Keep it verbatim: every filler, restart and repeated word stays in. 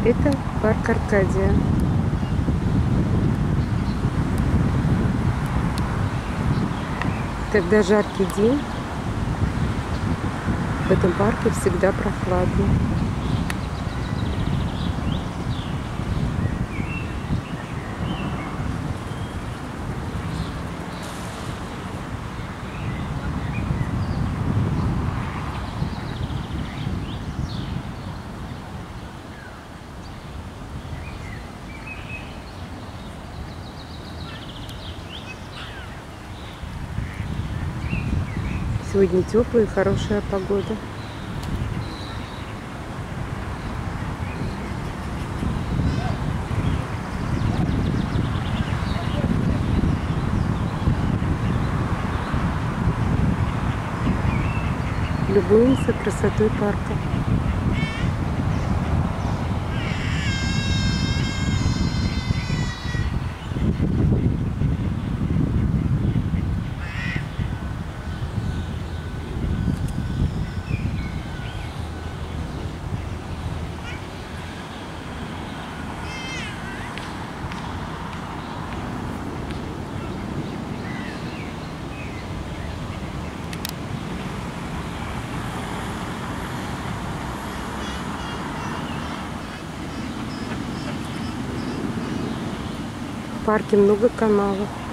Это парк Аркадия. Когда жаркий день, в этом парке всегда прохладно. Сегодня теплая и хорошая погода. Любуемся красотой парка. В парке много каналов.